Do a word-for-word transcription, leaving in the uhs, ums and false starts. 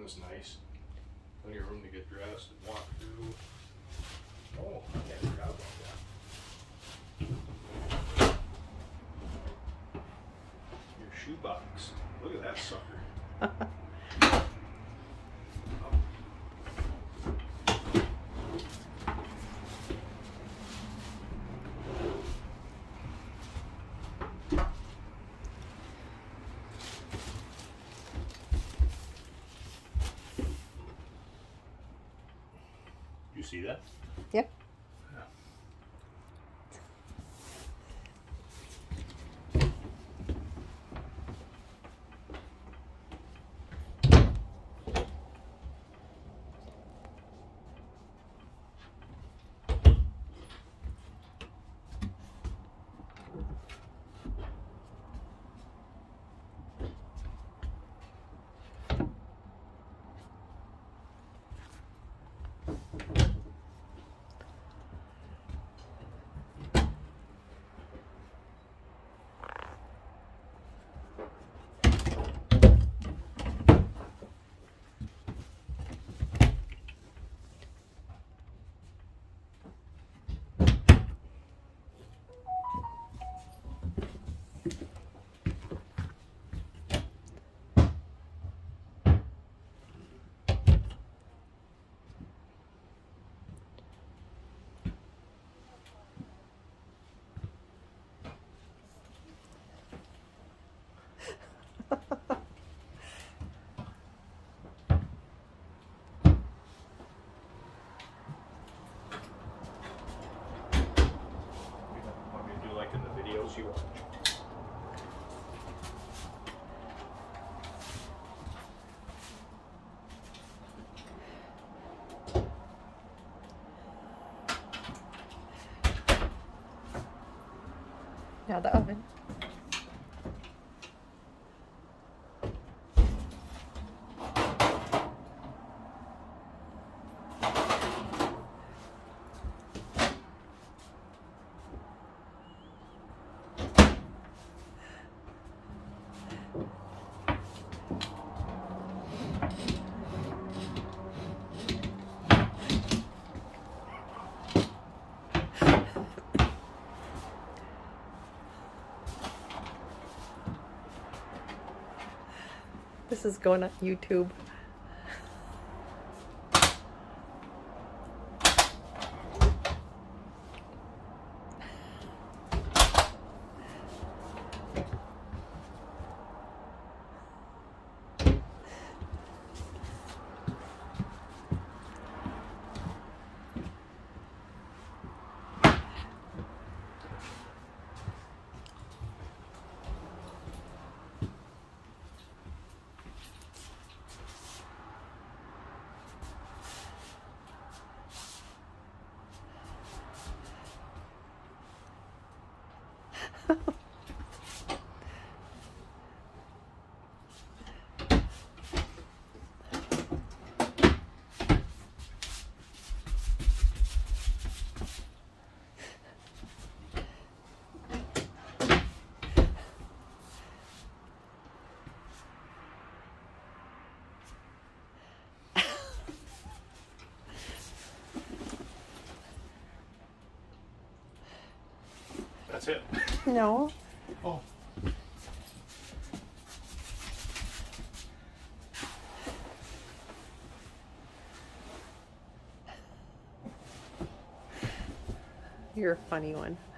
this nice. Plenty of room to get dressed and walk through. Oh, I forgot about that. Your shoebox. Look at that sucker. You see that? Yep. Yeah. Want me to do like in the videos you watch? Now the oven. This is going on YouTube. That's it. No. Oh. You're a funny one.